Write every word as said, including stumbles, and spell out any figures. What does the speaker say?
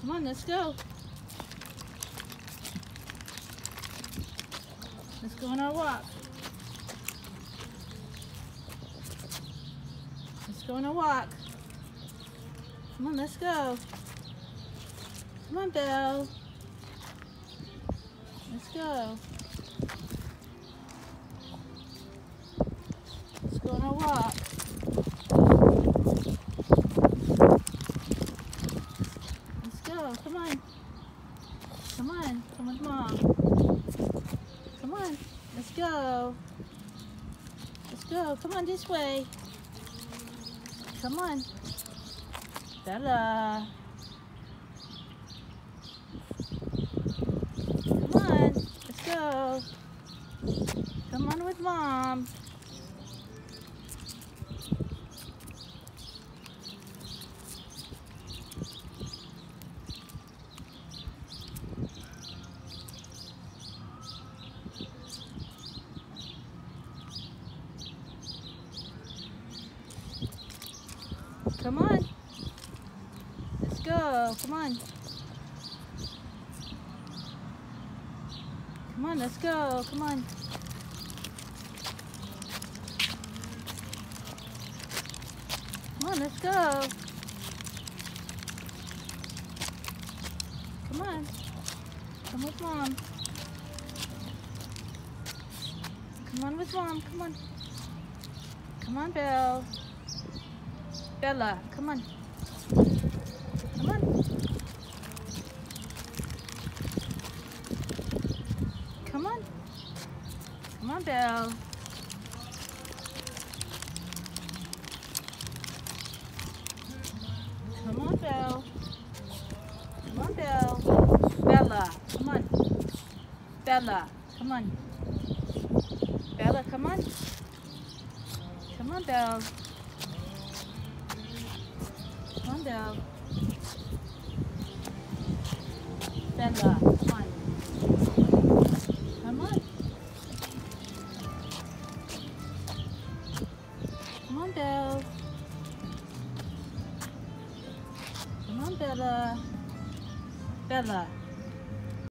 Come on, let's go. Let's go on our walk. Let's go on our walk. Come on, let's go. Come on, Belle. Let's go. Let's go on our walk. Let's go. Come on. Come on. Come with Mom. Come on. Let's go. Let's go. Come on this way. Come on. Bella. Come on. Let's go. Come on with Mom. Come on. Let's go. Come on. Come on, let's go. Come on. Come on, let's go. Come on. Come with Mom. Come on with Mom. Come on. Come on, Belle. Bella, come on. Come on. Come on. Come on, Belle. Come on, Belle. Come on, Belle. Bella, come on. Bella, come on. Bella, come on. Come on, Belle. Come on, Belle. Bella, come on. Come on. Come on, Belle. Come on, Bella. Bella.